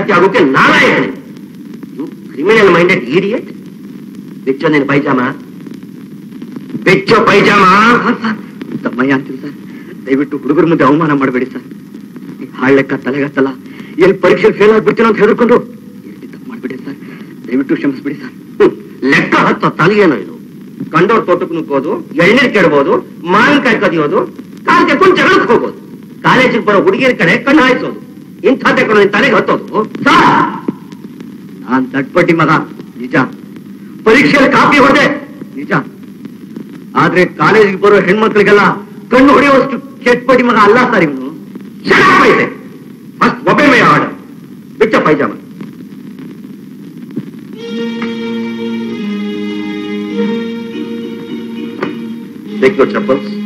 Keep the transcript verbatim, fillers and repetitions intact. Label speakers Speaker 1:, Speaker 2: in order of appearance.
Speaker 1: ವಿದ್ಯಾರ್ಥಿ ಆಗೋಕೆ ನಾರಾಯಣನೆ. You criminal minded idiot. ಬಿಚ್ಚೋ ನಿನ್ನ ಪೈಜಾಮ, ಬಿಚ್ಚೋ ಪೈಜಾಮ.
Speaker 2: ತಮ್ಮಯ್ಯ ಅಂತೀನಿ ಸರ್, ದಯವಿಟ್ಟು ಹುಡುಗರ ಮುಂದೆ ಅವಮಾನ ಮಾಡಬೇಡಿ ಸರ್. ಹಾಳ್ ಲೆಕ್ಕ ತಲೆಗತ್ತಲ್ಲ, ಎಲ್ಲಿ ಪರೀಕ್ಷೆ ಫೇಲ್ ಆಗ್ಬಿಡ್ತೀನೋ ಅಂತ ಹೇಳಿಕೊಂಡು ತಪ್ಪು ಮಾಡ್ಬಿಡಿ ಸರ್. ದಯವಿಟ್ಟು ಕ್ಷಮಿಸ್ಬಿಡಿ ಸರ್.
Speaker 1: ಲೆಕ್ಕ ಹತ್ತೋ ತಲೆಯೇನೋ ಇದು. ಕಂಡೋರ್ ತೋಟಕ್ಕೆ ನುಗ್ಗೋದು, ಎಳ್ನೀರ್ ಕೆಡಬಹುದು, ಮಾವಿನಕಾಯಿ ಕದಿಯೋದು, ಕಾಲ್ ತೆಕ್ಕೊಂಡು ಜಗಳಕ್ಕೆ ಹೋಗೋದು, ಕಾಲೇಜಿಗೆ ಬರೋ ಹುಡುಗಿಯರ ಕಡೆ ಕಣ್ಣು ಹಾಯಿಸೋದು, ಇಂಥ ತೆಕ್ಕೊಂಡು ತಲೆಗೆ ಹತ್ತೋದು.
Speaker 2: ನಾನ್ ತಟ್ಪಟ್ಟಿ ಮಗ ನಿಜ, ಪರೀಕ್ಷೆಯಲ್ಲಿ ಕಾಪಿ ಹೊಡೆದೆ ನಿಜ. ಆದ್ರೆ ಕಾಲೇಜಿಗೆ ಬರೋ ಹೆಣ್ಮಕ್ಳಿಗೆಲ್ಲ ಕಣ್ಣು ಹೊಡೆಯುವಷ್ಟು ಕೆಟ್ಪಟ್ಟಿ ಮಗ ಅಲ್ಲ ಸರ್ ಇವನು.
Speaker 1: ಇದೆ ಫಸ್ಟ್ ಒಬ್ಬೆ ಮೈ ಆರ್ಡರ್. ಬಿಚ್ಚ ಪೈಜಾಮ. Take your chappals.